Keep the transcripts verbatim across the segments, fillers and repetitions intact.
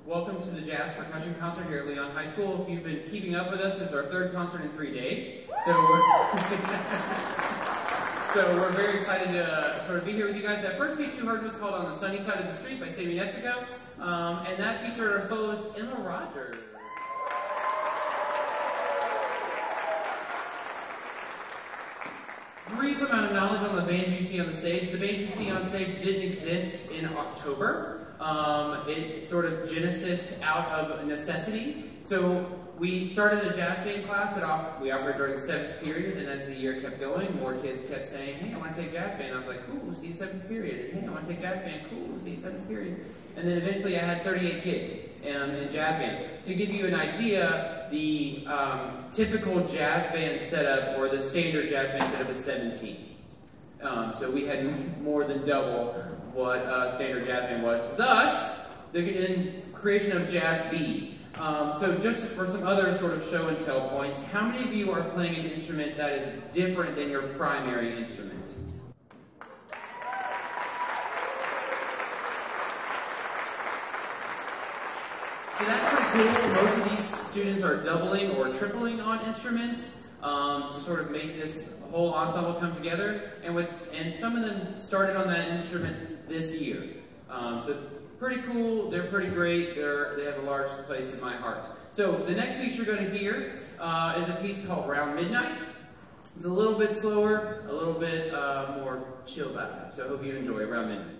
Welcome to the Jazz Percussion Concert here at Leon High School. If you've been keeping up with us, this is our third concert in three days. So we're, so we're very excited to uh, sort of be here with you guys. That first piece you heard was called On the Sunny Side of the Street by Sammy Nestico, um, and that featured our soloist Emma Rogers. Brief amount of knowledge on the band you see on the stage. The band you see on stage didn't exist in October. Um, it sort of genesised out of necessity. So we started a jazz band class that off, we offered during seventh period, and as the year kept going, more kids kept saying, hey, I want to take jazz band. I was like, cool, see you seventh period. And hey, I want to take jazz band. Cool, see you seventh period. And then eventually I had thirty-eight kids um, in jazz band. To give you an idea, the um, typical jazz band setup, or the standard jazz band setup, is seventeen. Um, so we had more than double what uh, standard jazz band was. Thus, the in creation of Jazz B. Um, so just for some other sort of show and tell points, how many of you are playing an instrument that is different than your primary instrument? So that's pretty cool. Most of these students are doubling or tripling on instruments um, to sort of make this whole ensemble come together. And with and some of them started on that instrument this year. Um, so pretty cool. They're pretty great. They're they have a large place in my heart. So the next piece you're going to hear uh, is a piece called Round Midnight. It's a little bit slower, a little bit uh, more chilled out. So I hope you enjoy Round Midnight.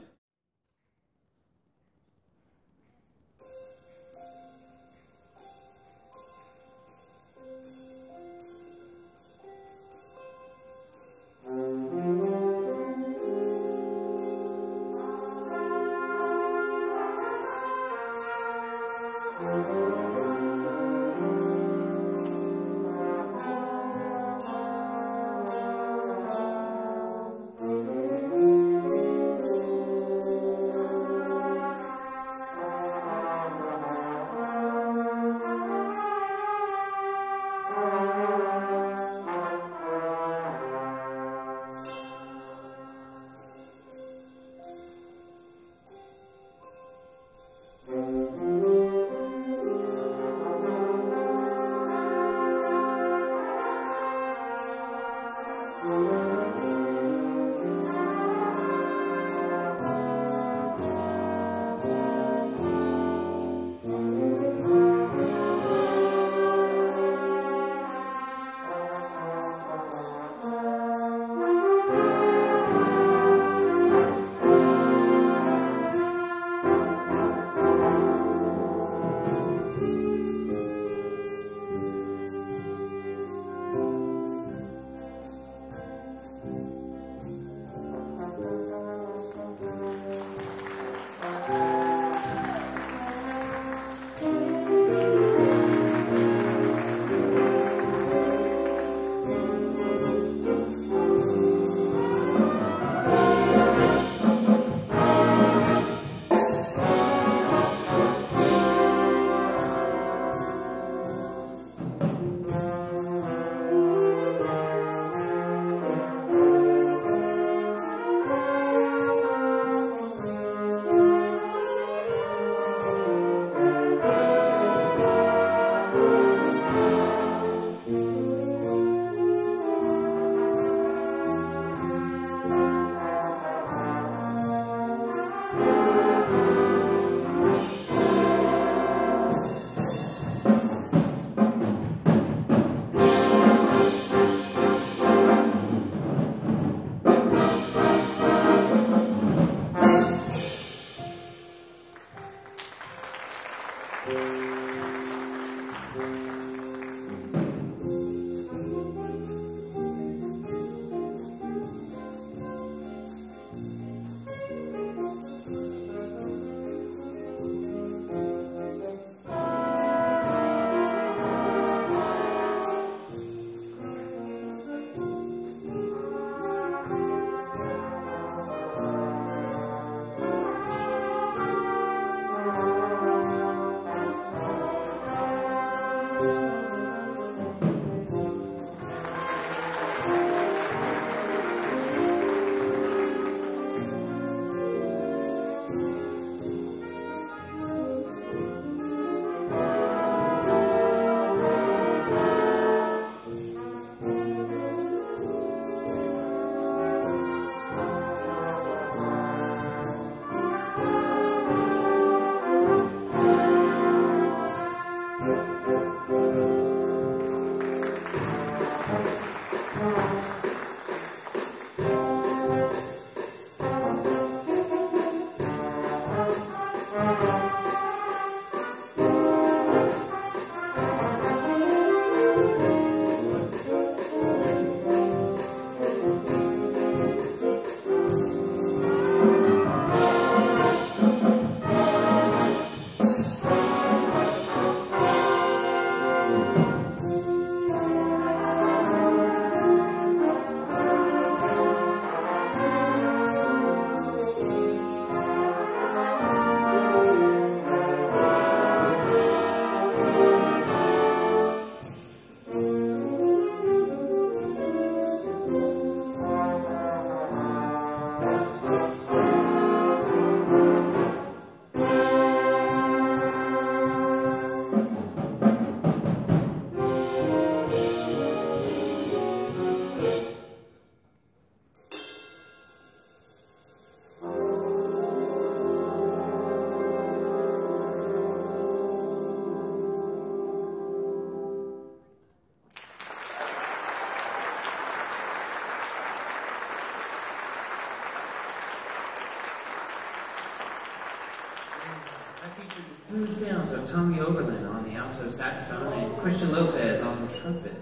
The smooth sounds of Tommy Oberlin on the alto saxophone and Christian Lopez on the trumpet.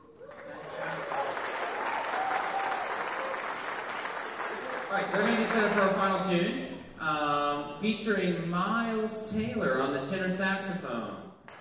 Alright, they're going to get set up for our final tune, um, featuring Miles Taylor on the tenor saxophone.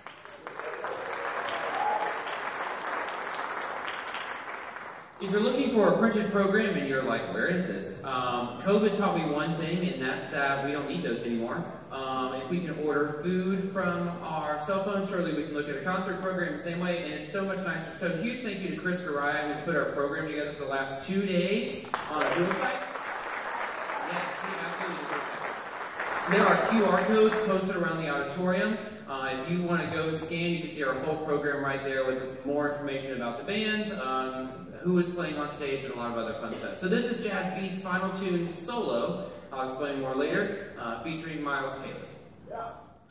If you're looking for a printed program and you're like, where is this? Um, COVID taught me one thing, and that's that we don't need those anymore. Um, if we can order food from our cell phone, surely we can look at a concert program the same way, and it's so much nicer. So huge thank you to Chris Garaya, who's put our program together for the last two days on a Google site. Yes, he absolutely deserves it. There are Q R codes posted around the auditorium. Uh, if you want to go scan, you can see our whole program right there with more information about the bands, um, who is playing on stage, and a lot of other fun stuff. So this is Jazz B's final tune, Solo. I'll explain more later, uh, featuring Miles Taylor. Yeah.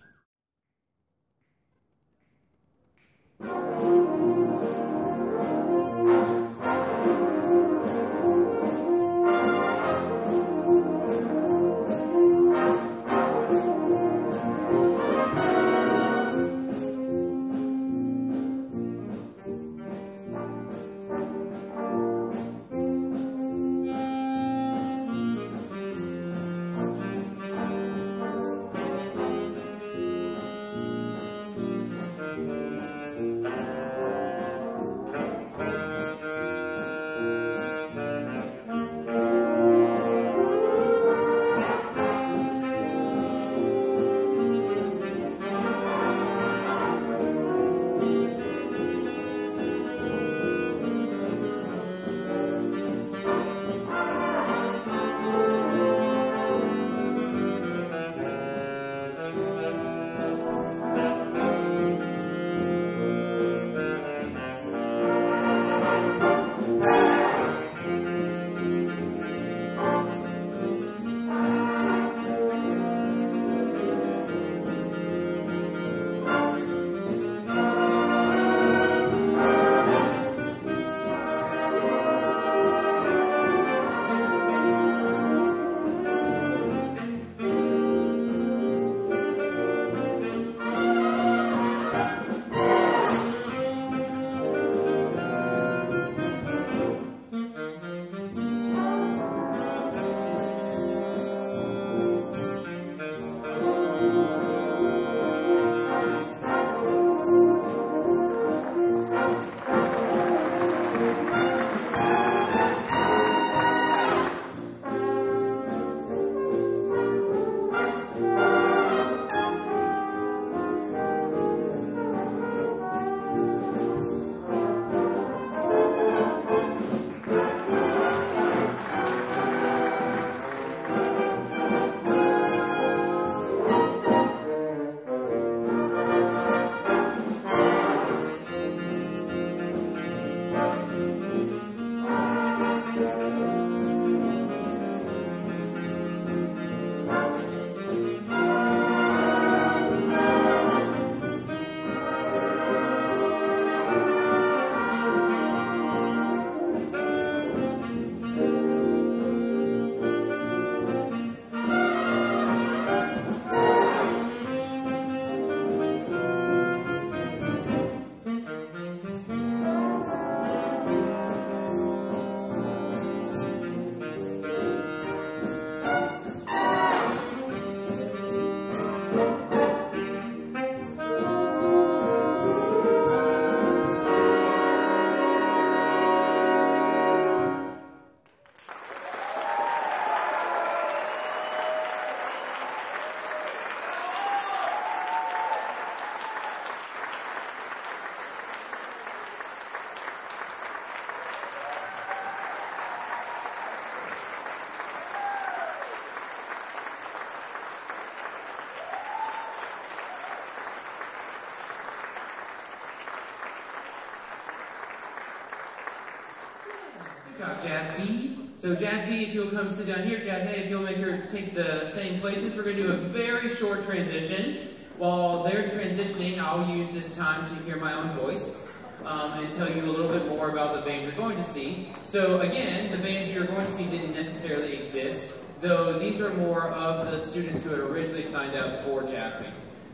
Jazz B. So Jazz B, if you'll come sit down here. Jazz A, if you'll make her take the same places. We're going to do a very short transition. While they're transitioning, I'll use this time to hear my own voice um, and tell you a little bit more about the band you're going to see. So again, the band you're going to see didn't necessarily exist, though these are more of the students who had originally signed up for Jazz Band.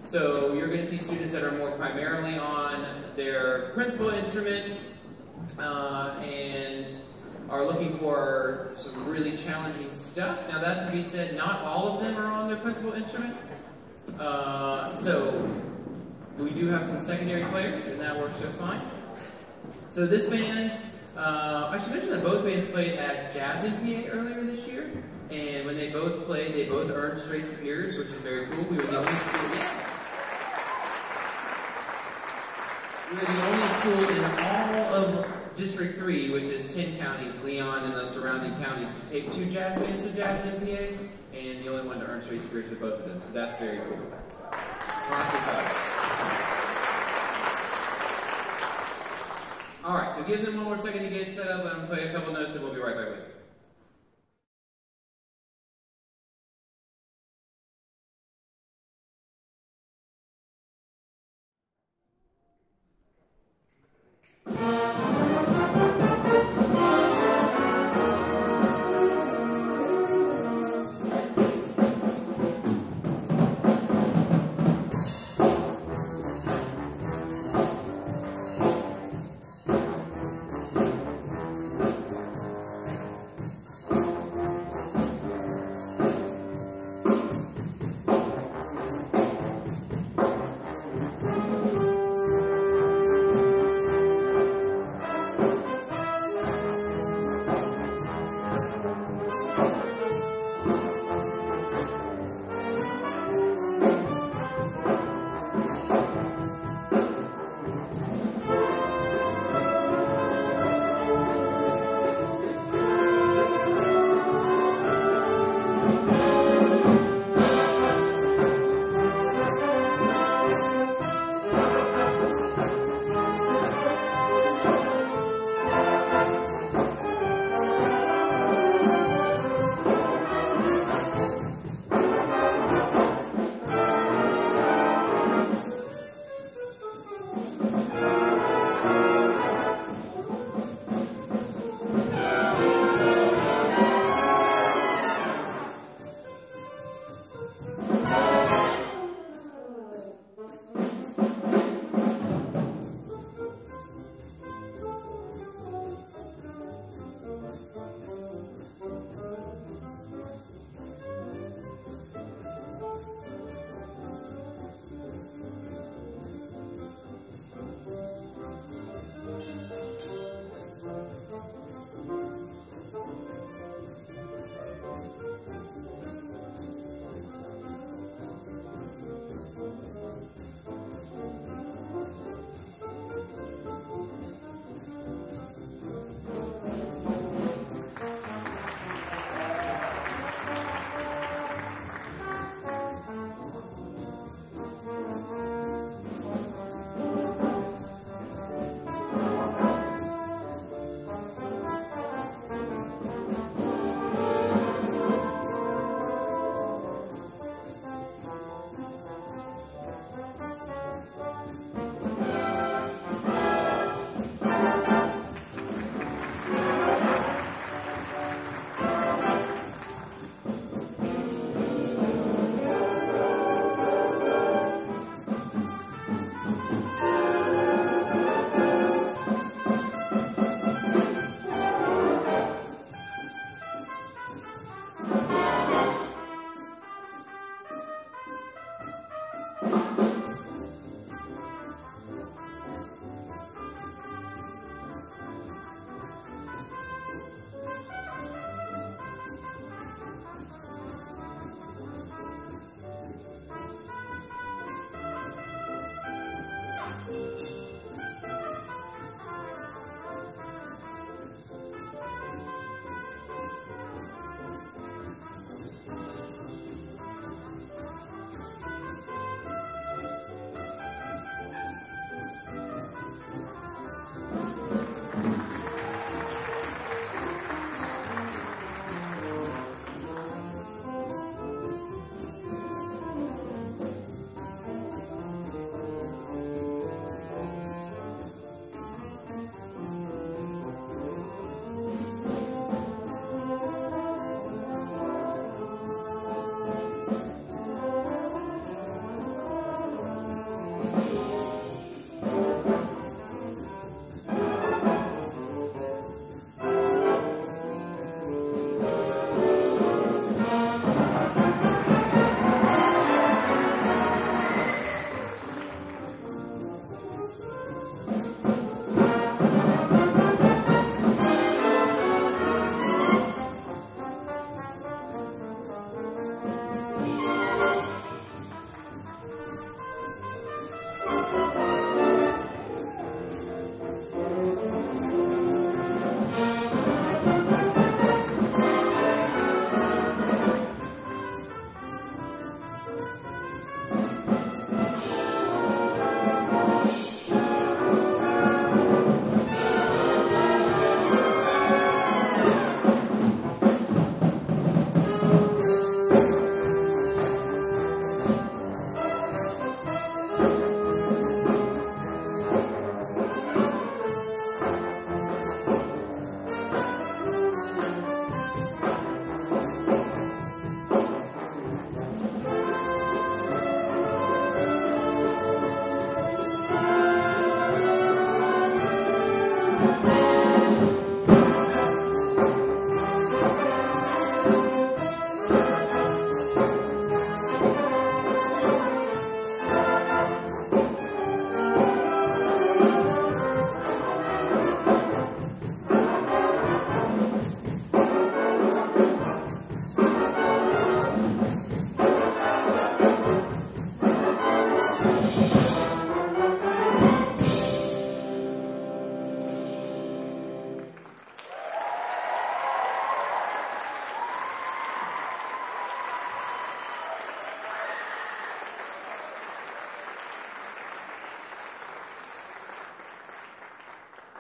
So you're going to see students that are more primarily on their principal instrument uh, and are looking for some really challenging stuff. Now that to be said, not all of them are on their principal instrument. Uh, so we do have some secondary players, and that works just fine. So this band, uh, I should mention that both bands played at Jazz M P A earlier this year, and when they both played, they both earned straight superiors, which is very cool. We were the only school, yeah. We were the only school in all of District three, which is ten counties, Leon and the surrounding counties, to take two jazz bands to Jazz M P A, and the only one to earn straight superiors with both of them. So that's very cool. Alright, so give them one more second to get set up. I'm going to play a couple notes and we'll be right back with you.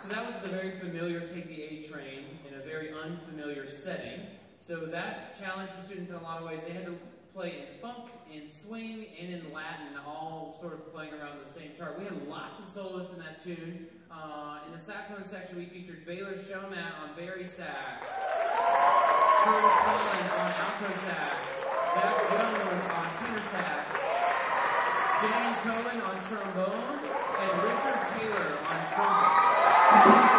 So that was the very familiar Take the A Train in a very unfamiliar setting. So that challenged the students in a lot of ways. They had to play in funk, in swing, and in Latin, all sort of playing around the same chart. We had lots of soloists in that tune. Uh, in the saxophone section, we featured Baylor Showmat on bari sax, Curtis Holland on alto sax, Zach Jones on tenor sax, Jan Cohen on trombone, and Richard Taylor on trumpet.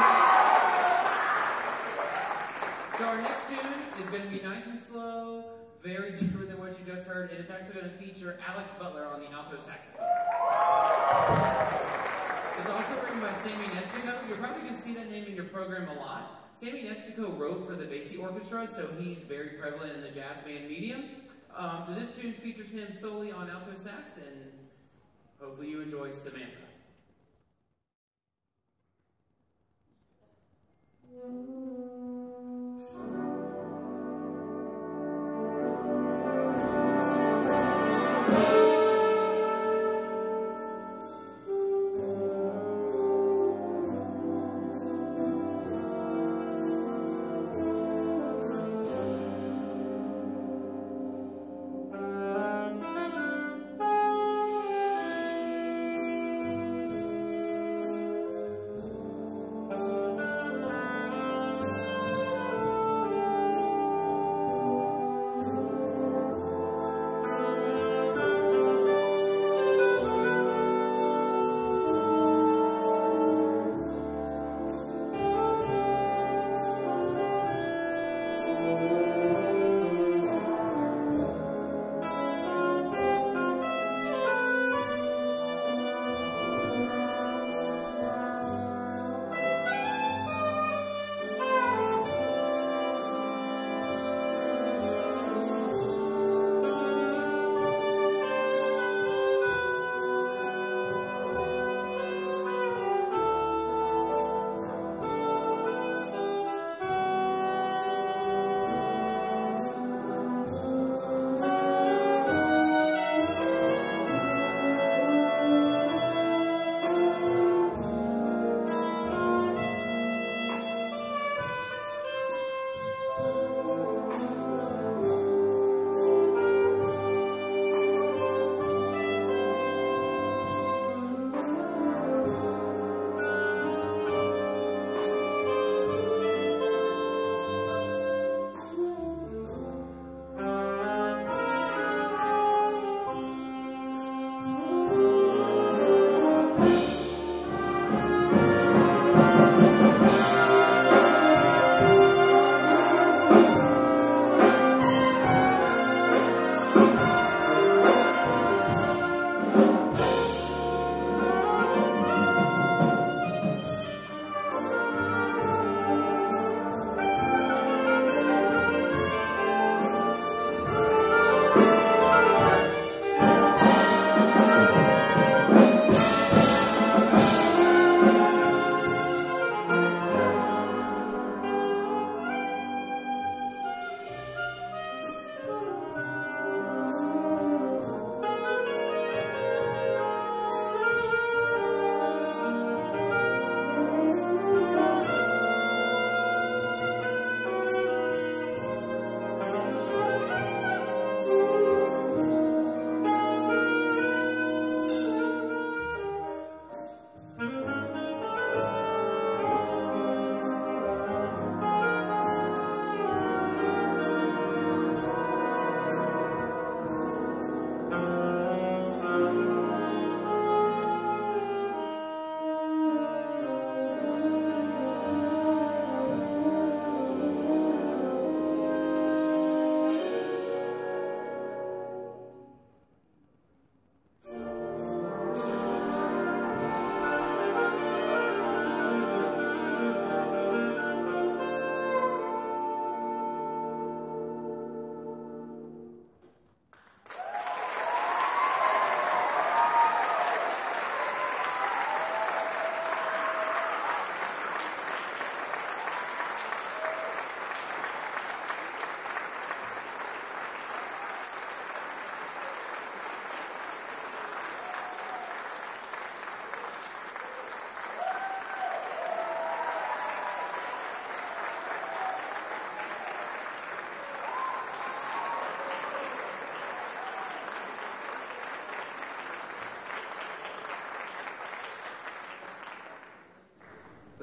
So our next tune is going to be nice and slow, very different than what you just heard, and it's actually going to feature Alex Butler on the alto saxophone. It's also written by Sammy Nestico. You're probably going to see that name in your program a lot. Sammy Nestico wrote for the Basie Orchestra, so he's very prevalent in the jazz band medium. Um, so this tune features him solely on alto sax, and hopefully you enjoy Samantha.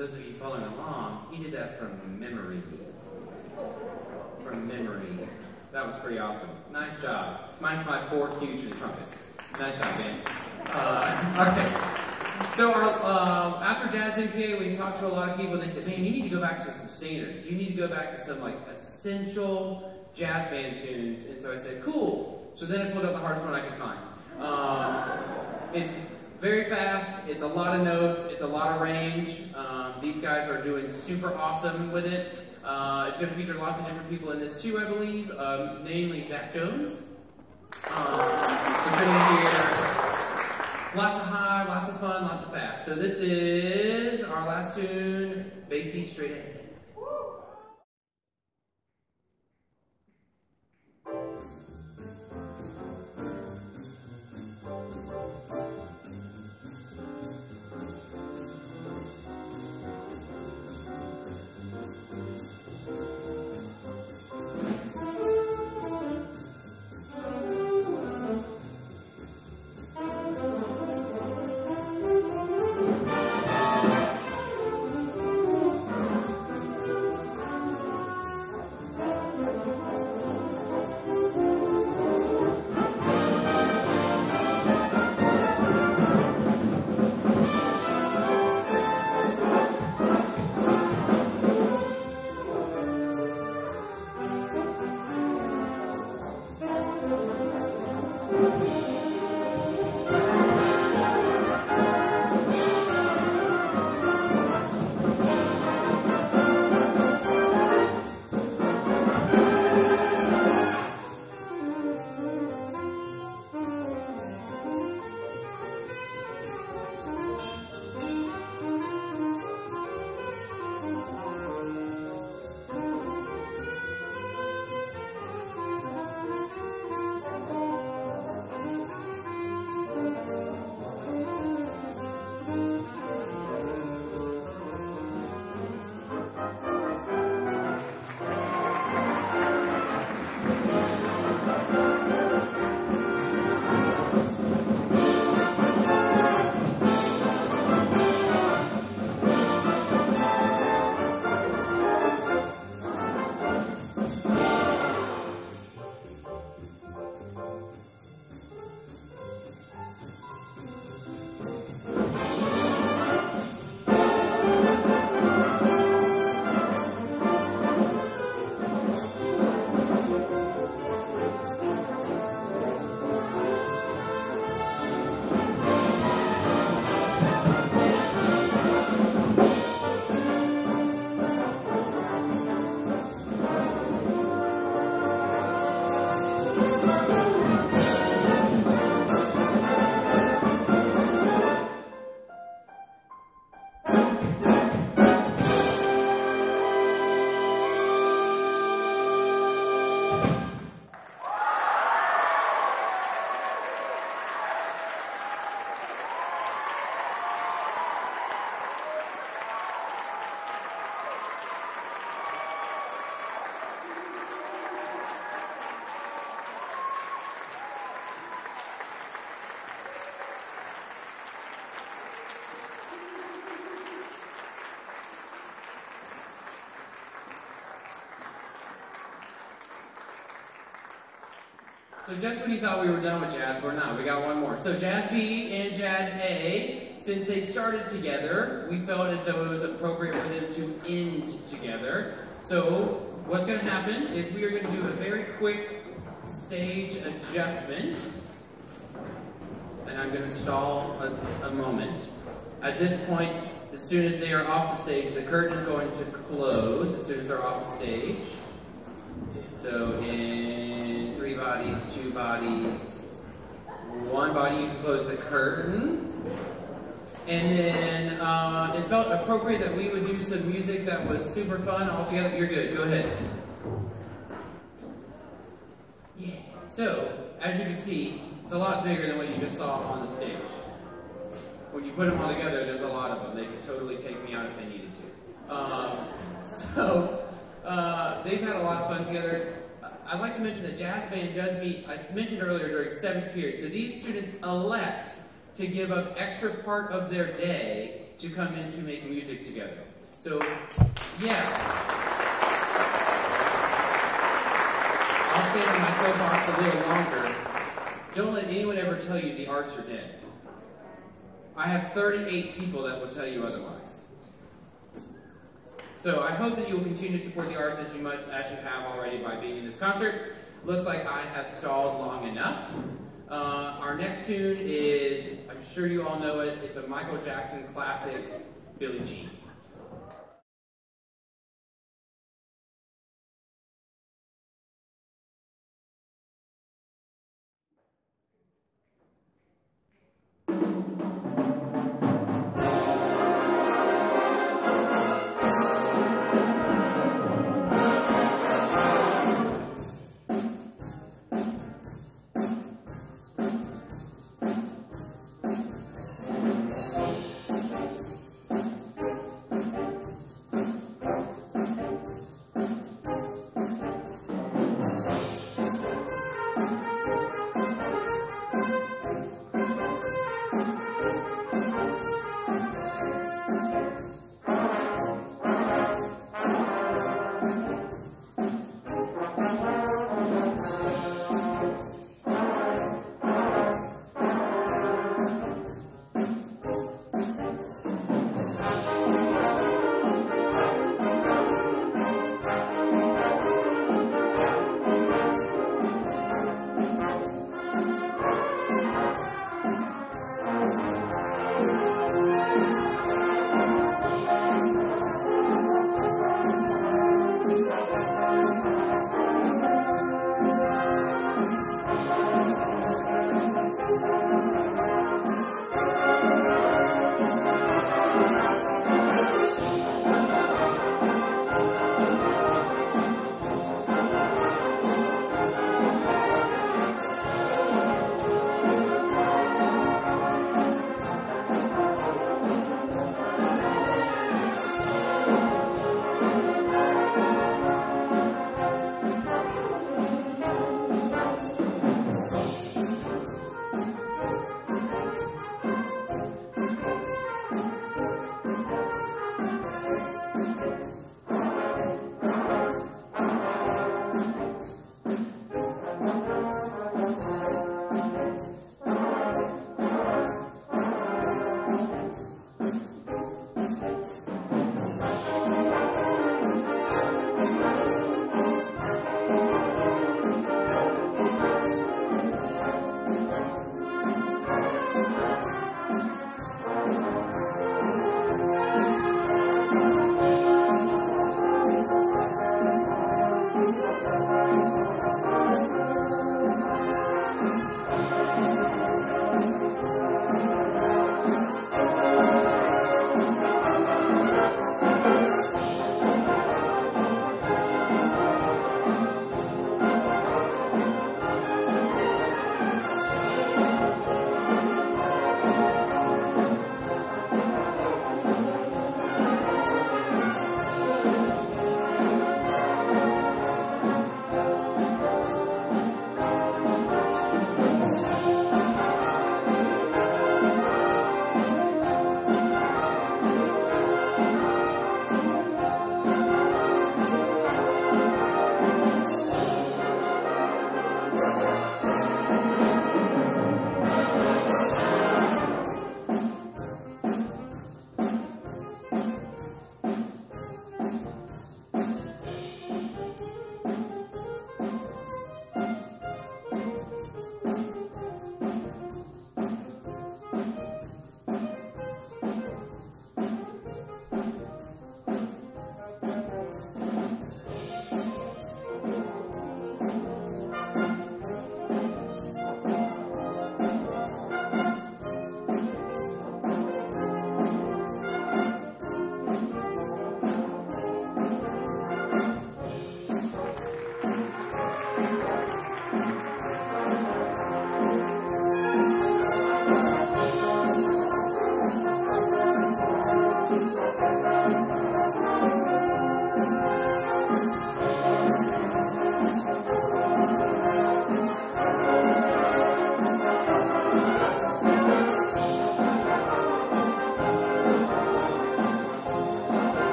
those of you following along, he did that from memory. From memory. That was pretty awesome. Nice job. Minus my four cue to the trumpets. Nice job, man. Uh, okay. So our, uh, after Jazz M P A, we talked to a lot of people, and they said, man, you need to go back to some standards. You need to go back to some like essential jazz band tunes. And so I said, cool. So then I pulled out the hardest one I could find. Um, it's very fast. It's a lot of notes. It's a lot of range. Um, these guys are doing super awesome with it. Uh, it's going to feature lots of different people in this too, I believe, um, namely Zach Jones. Um, we're going to hear lots of high, lots of fun, lots of fast. So this is our last tune, Basie Straight Ahead. So just when you thought we were done with jazz, we're not. We got one more. So Jazz B and Jazz A, since they started together, we felt as though it was appropriate for them to end together. So what's going to happen is we are going to do a very quick stage adjustment. And I'm going to stall a, a moment. At this point, as soon as they are off the stage, the curtain is going to close as soon as they're off the stage. So in three bodies, two bodies, one body, you can close the curtain. And then uh, it felt appropriate that we would do some music that was super fun all together. You're good, go ahead. Yeah. So, as you can see, it's a lot bigger than what you just saw on the stage. When you put them all together, there's a lot of them. They could totally take me out if they needed to. Um, so, uh, they've had a lot of fun together. I'd like to mention that Jazz Band does meet, I mentioned earlier, during seventh period. So these students elect to give up extra part of their day to come in to make music together. So, yeah. I'll stay on my soapbox a little longer. Don't let anyone ever tell you the arts are dead. I have thirty-eight people that will tell you otherwise. So I hope that you will continue to support the arts as you much as you have already by being in this concert. Looks like I have stalled long enough. Uh, our next tune is, I'm sure you all know it, it's a Michael Jackson classic, Billie Jean.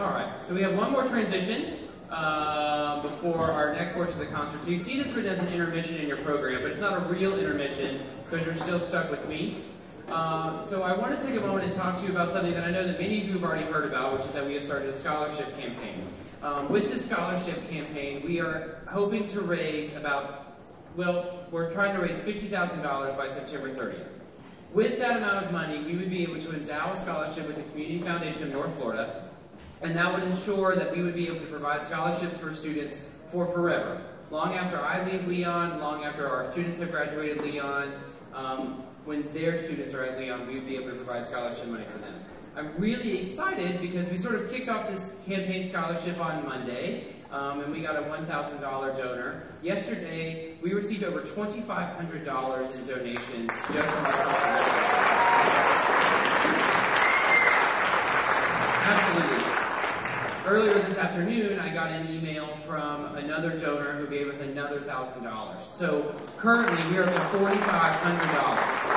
All right, so we have one more transition uh, before our next portion of the concert. So you see this written as an intermission in your program, but it's not a real intermission because you're still stuck with me. Uh, so I want to take a moment and talk to you about something that I know that many of you have already heard about, which is that we have started a scholarship campaign. Um, with this scholarship campaign, we are hoping to raise about, well, we're trying to raise fifty thousand dollars by September thirtieth. With that amount of money, we would be able to endow a scholarship with the Community Foundation of North Florida, and that would ensure that we would be able to provide scholarships for students for forever. Long after I leave Leon, long after our students have graduated Leon, um, when their students are at Leon, we would be able to provide scholarship money for them. I'm really excited because we sort of kicked off this campaign scholarship on Monday, um, and we got a one thousand dollar donor. Yesterday, we received over twenty-five hundred dollars in donations just from our scholarship. Absolutely. Earlier this afternoon, I got an email from another donor who gave us another one thousand dollars. So currently, we are up to forty-five hundred dollars.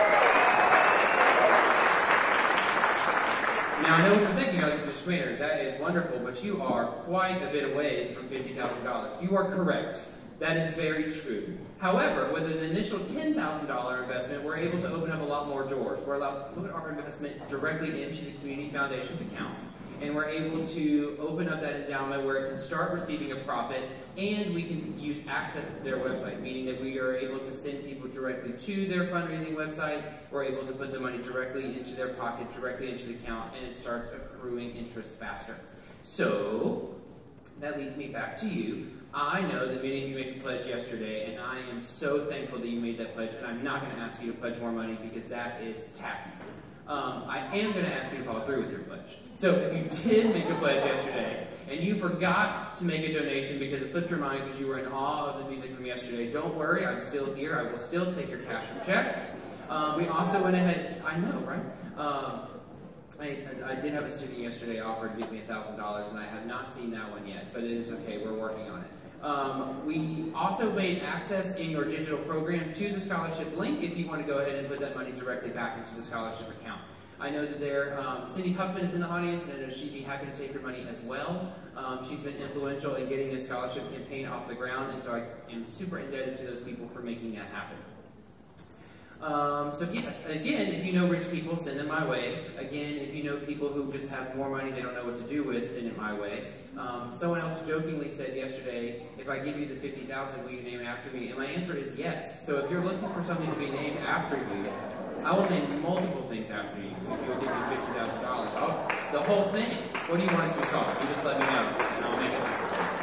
Now, I know what you're thinking, like, Mister Maynard, that is wonderful, but you are quite a bit away from fifty thousand dollars. You are correct. That is very true. However, with an initial ten thousand dollar investment, we're able to open up a lot more doors. We're allowed to put our investment directly into the Community Foundation's account, and we're able to open up that endowment where it can start receiving a profit, and we can use access to their website, meaning that we are able to send people directly to their fundraising website. We're able to put the money directly into their pocket, directly into the account, and it starts accruing interest faster. So that leads me back to you. I know that many of you made the pledge yesterday, and I am so thankful that you made that pledge, and I'm not going to ask you to pledge more money because that is tacky. Um, I am going to ask you to follow through with your pledge. So if you did make a pledge yesterday, and you forgot to make a donation because it slipped your mind because you were in awe of the music from yesterday, don't worry, I'm still here. I will still take your cash or check. Um, we also went ahead, I know, right? Um, I, I did have a student yesterday offer to give me one thousand dollars, and I have not seen that one yet, but it is okay, we're working on it. Um, we also made access in your digital program to the scholarship link if you want to go ahead and put that money directly back into the scholarship account. I know that there, um, Cindy Huffman is in the audience, and I know she'd be happy to take your money as well. Um, she's been influential in getting this scholarship campaign off the ground, and so I am super indebted to those people for making that happen. Um, so yes, again, if you know rich people, send them my way. Again, if you know people who just have more money they don't know what to do with, send it my way. Um, someone else jokingly said yesterday, if I give you the fifty thousand dollars, will you name it after me? And my answer is yes. So if you're looking for something to be named after you, I will name multiple things after you if you'll give me fifty thousand dollars. The whole thing. What do you want it to be called? You just let me know, and I'll make it happen.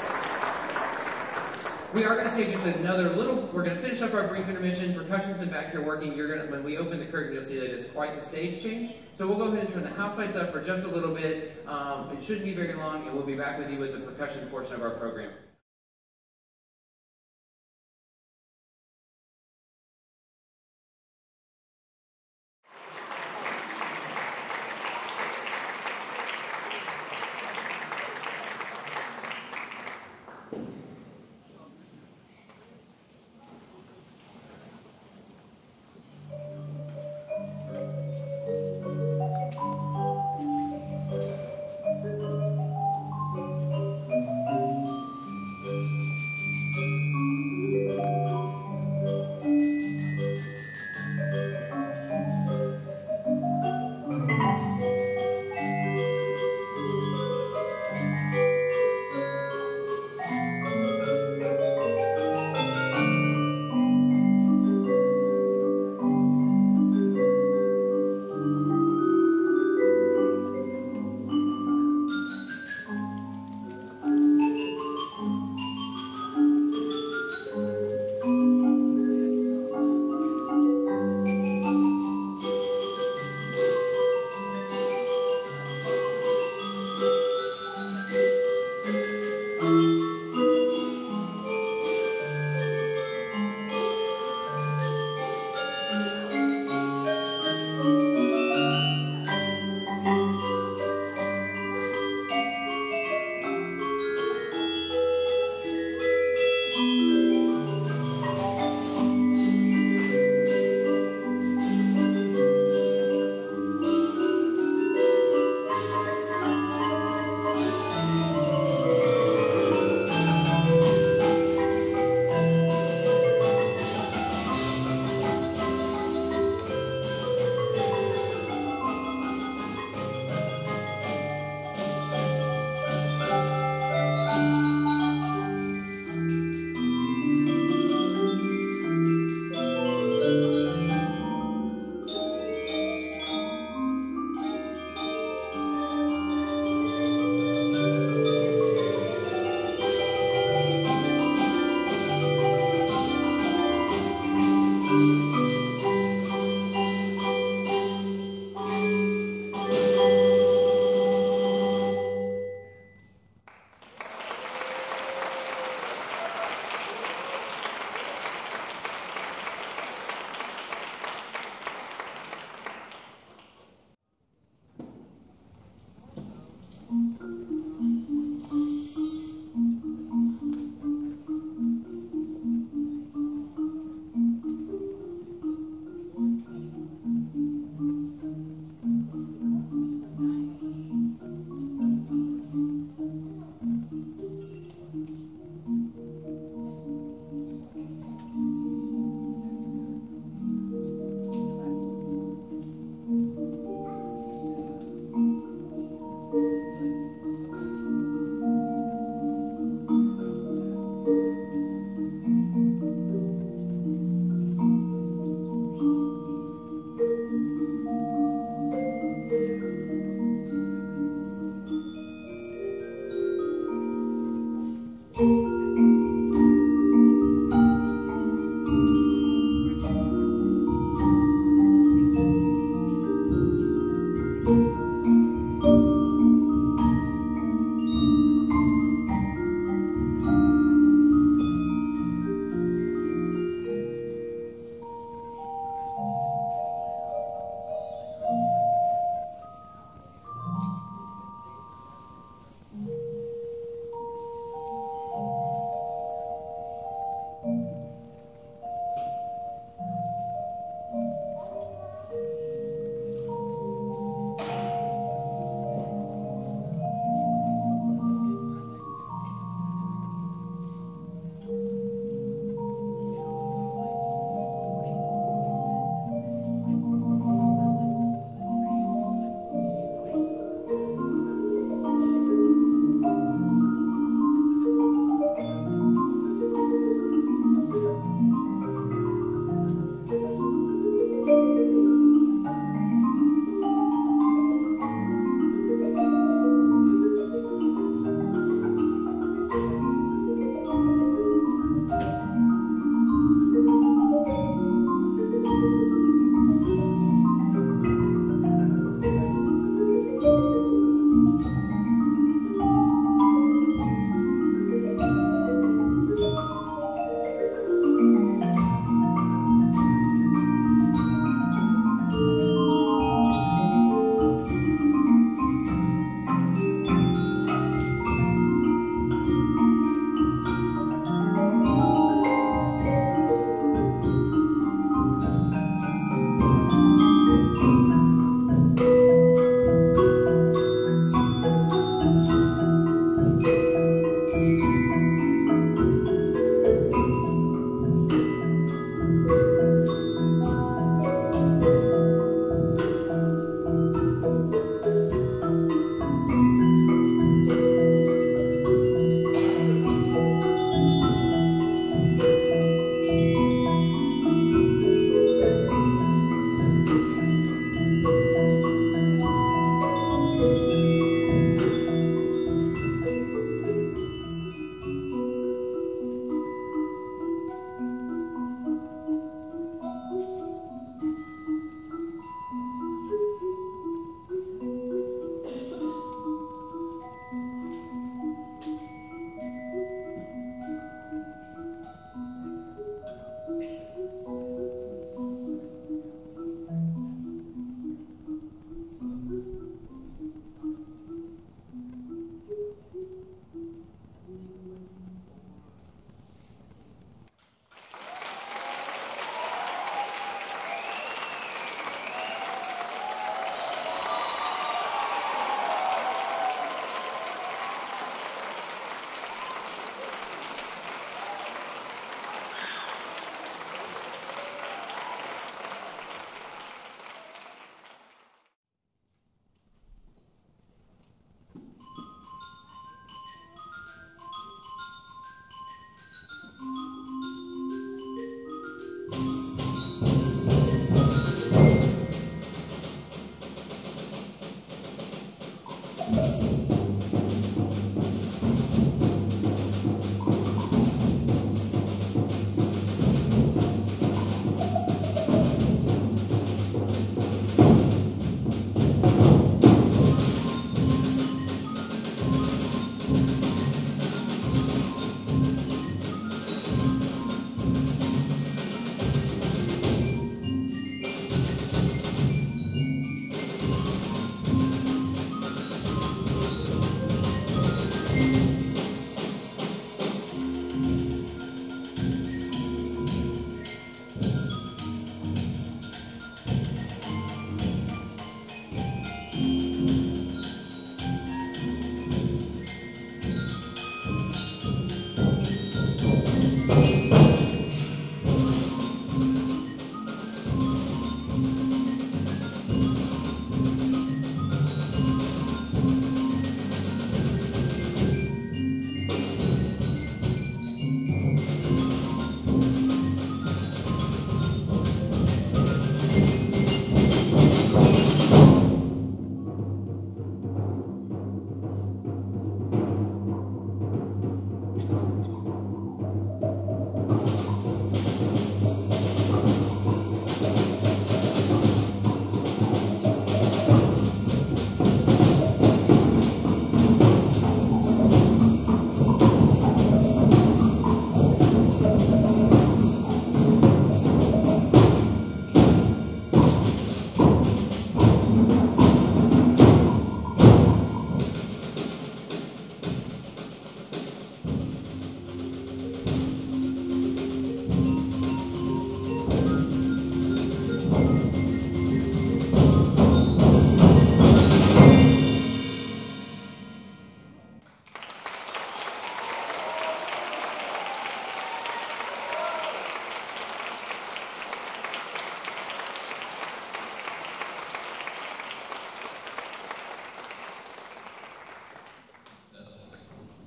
We are going to take just another little, we're going to finish up our brief intermission. Percussion's been back here working. You're going to, when we open the curtain, you'll see that it's quite the stage change. So we'll go ahead and turn the house lights up for just a little bit. Um, it shouldn't be very long, and we'll be back with you with the percussion portion of our program.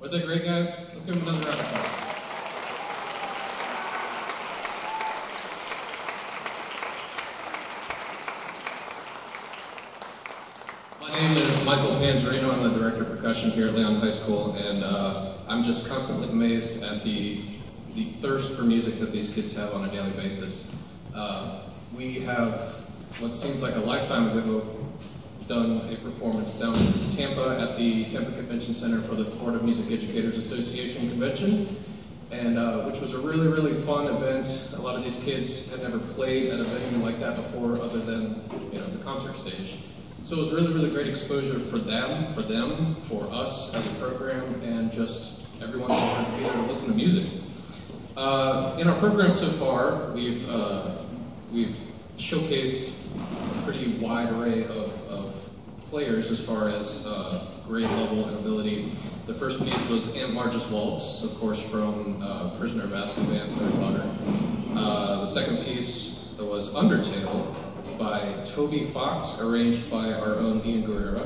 Aren't they great, guys? Let's give them another round of applause. My name is Michael Panzerino. I'm the director of percussion here at Leon High School, and uh, I'm just constantly amazed at the, the thirst for music that these kids have on a daily basis. Uh, we have what seems like a lifetime ago done a performance down in Tampa at the Tampa Convention Center for the Florida Music Educators Association Convention, and uh, which was a really, really fun event. A lot of these kids had never played at a venue like that before other than, you know, the concert stage. So it was really, really great exposure for them, for them, for us as a program, and just everyone to be there to listen to music. Uh, in our program so far, we've, uh, we've showcased a pretty wide array of, of players as far as uh, grade level and ability. The first piece was Aunt Marge's Waltz, of course, from uh, Prisoner of Azkaban, Harry Potter. Uh, the second piece was Undertale by Toby Fox, arranged by our own Ian Guerrera.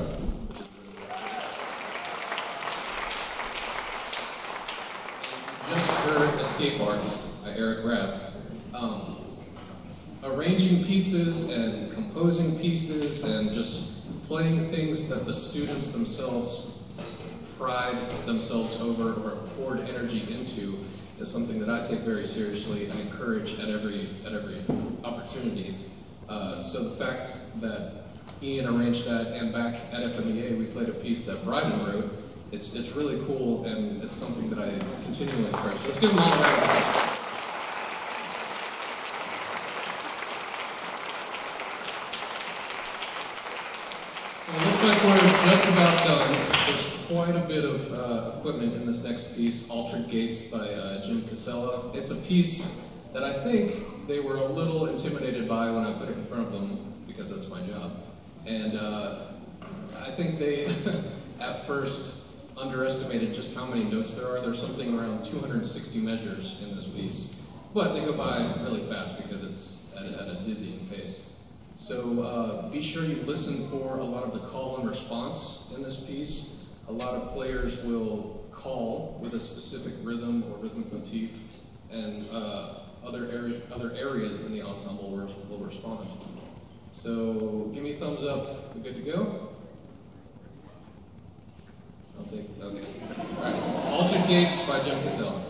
Just heard Escape Artist by Eric Raff. Um, arranging pieces and composing pieces and just playing things that the students themselves pride themselves over or poured energy into is something that I take very seriously and encourage at every, at every opportunity. Uh, so the fact that Ian arranged that, and back at F M E A we played a piece that Bryden wrote, it's, it's really cool, and it's something that I continually encourage. Let's give them all a round of applause. So it looks like we're just about done. There's quite a bit of uh, equipment in this next piece, Altered Gates by uh, Jim Casella. It's a piece that I think they were a little intimidated by when I put it in front of them, because that's my job. And uh, I think they, at first, underestimated just how many notes there are. There's something around two hundred sixty measures in this piece. But they go by really fast because it's at a, at a dizzying pace. So uh, be sure you listen for a lot of the call and response in this piece. A lot of players will call with a specific rhythm or rhythmic motif, and uh, Other, area, other areas in the ensemble will, will respond. So give me a thumbs up. We good to go? I'll take, okay. All right. Altered Gates by Jim Casella.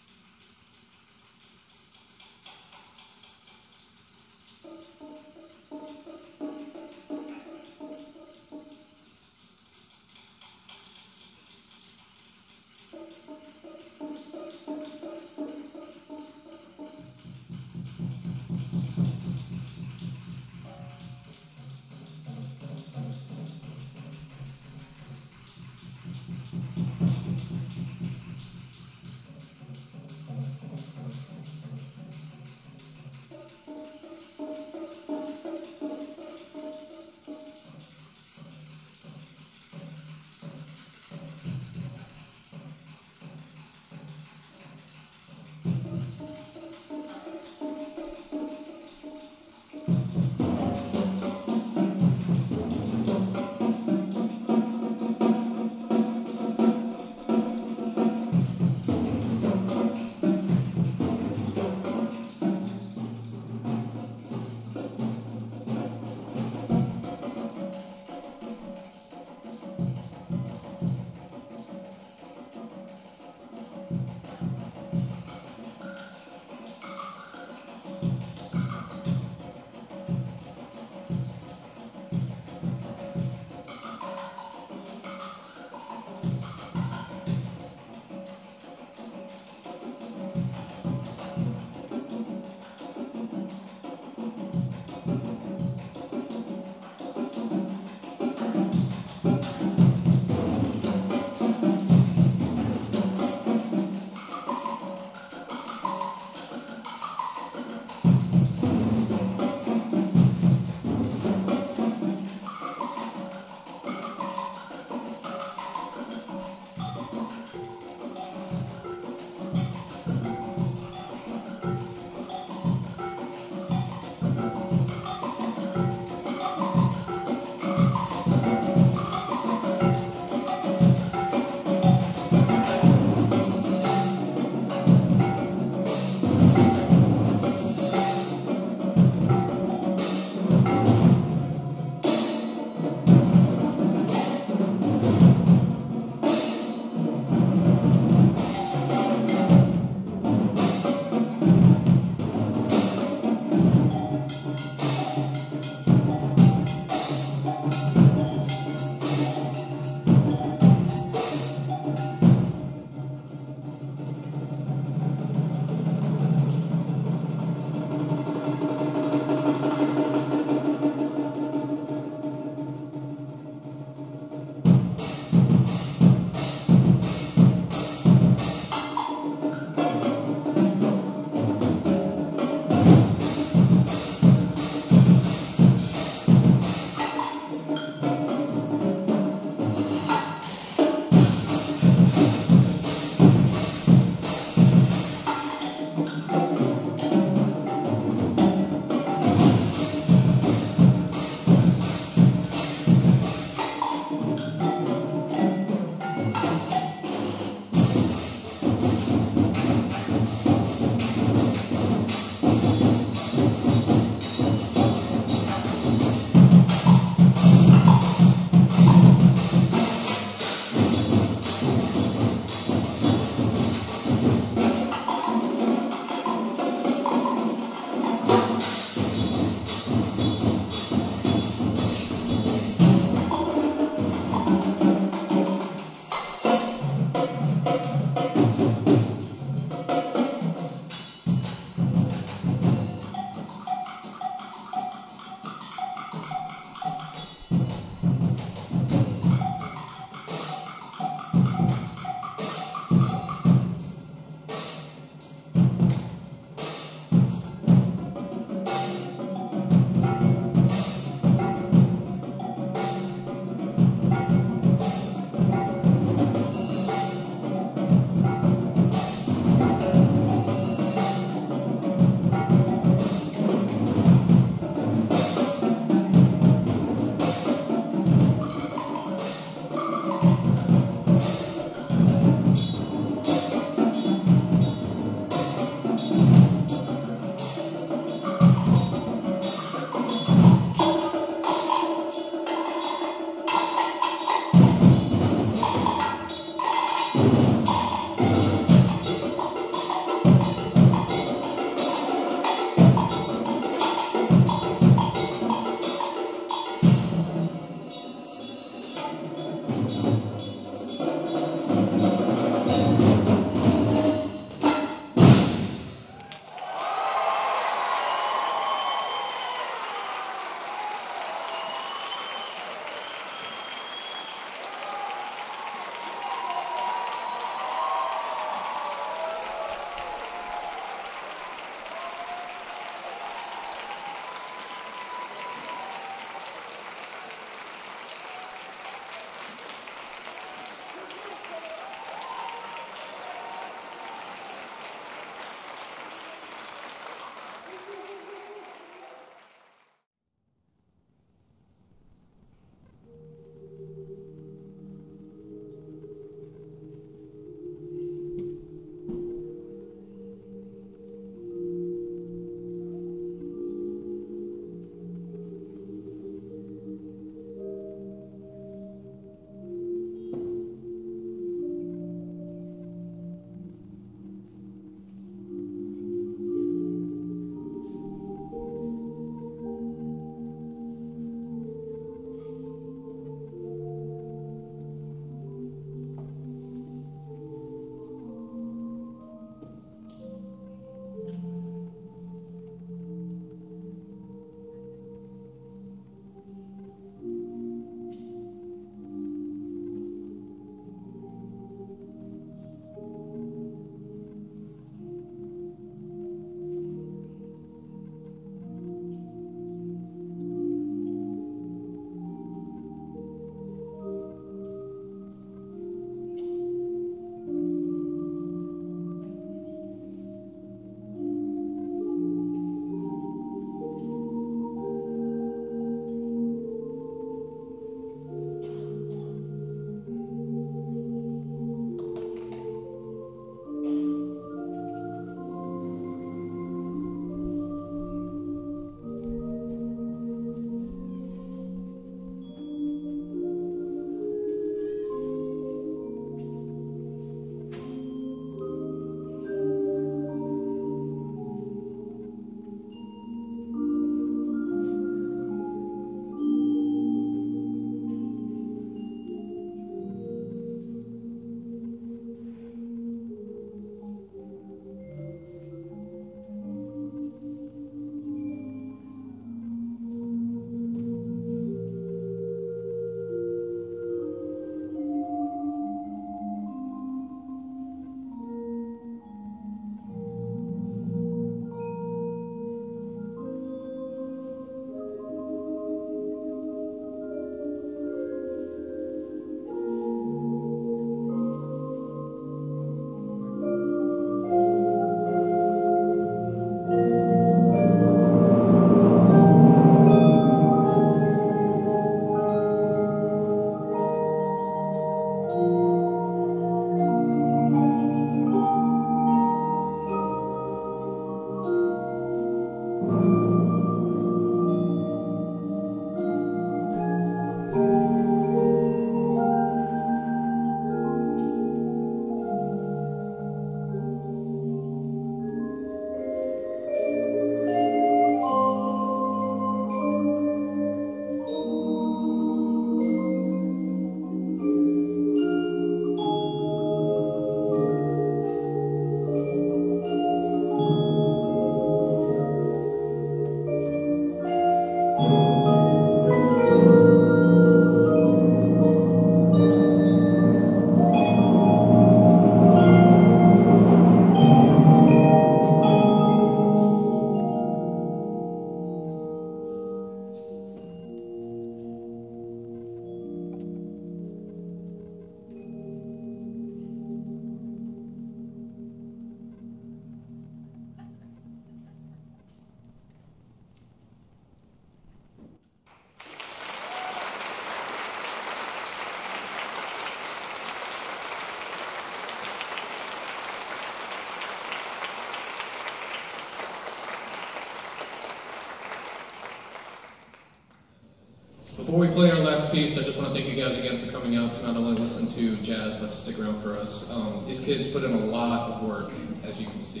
Before we play our last piece, I just want to thank you guys again for coming out to not only listen to jazz, but to stick around for us. Um, these kids put in a lot of work, as you can see.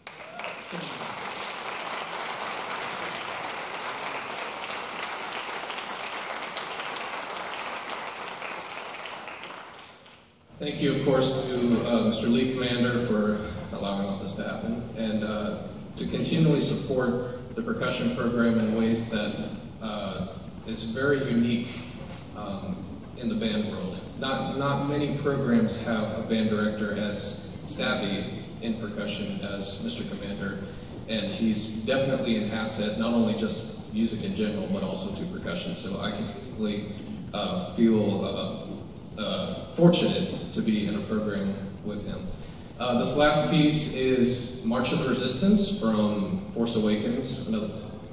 Thank you, of course, to uh, Mister Lee Commander for allowing all this to happen, and uh, to continually support the percussion program in ways that uh, is very unique um, in the band world. Not, not many programs have a band director as savvy in percussion as Mister Commander, and he's definitely an asset, not only just music in general, but also to percussion. So I can really uh, feel uh, uh, fortunate to be in a program with him. Uh, this last piece is March of the Resistance from Force Awakens, another,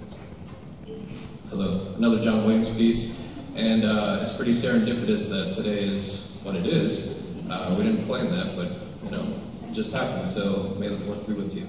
hello, another John Williams piece, and uh, it's pretty serendipitous that today is what it is. Uh, we didn't plan that, but you know, it just happened, so may the fourth be with you.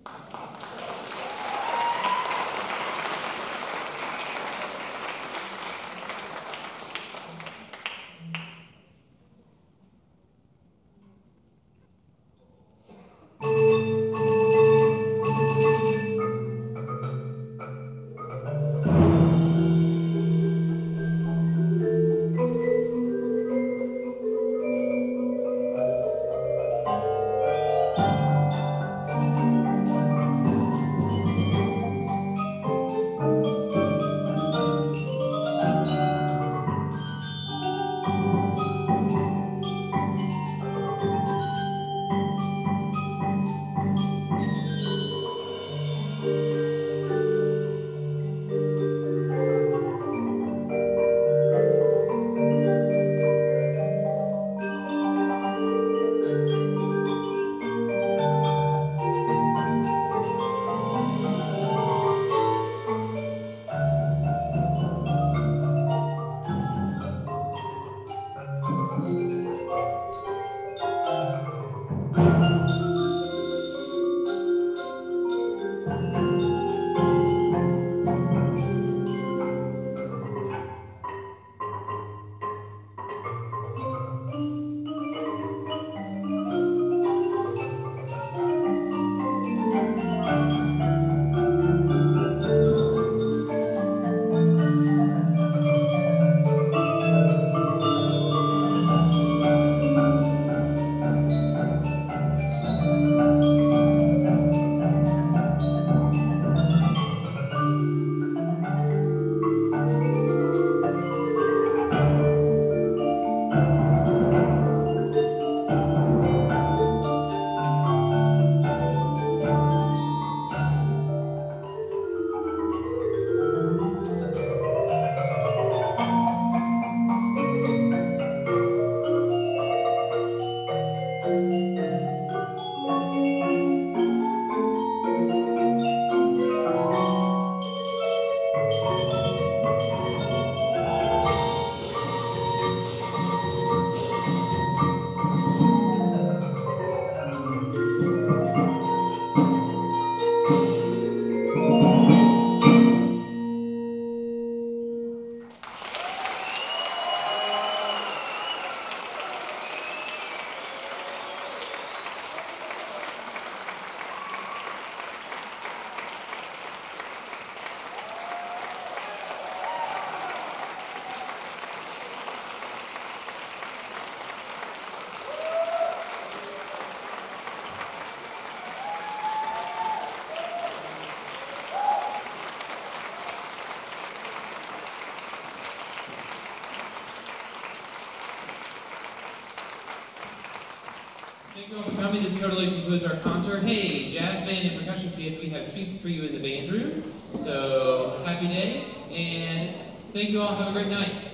Thank you all for coming. This totally concludes our concert. Hey, jazz band and percussion kids, we have treats for you in the band room. So, happy day, and thank you all. Have a great night.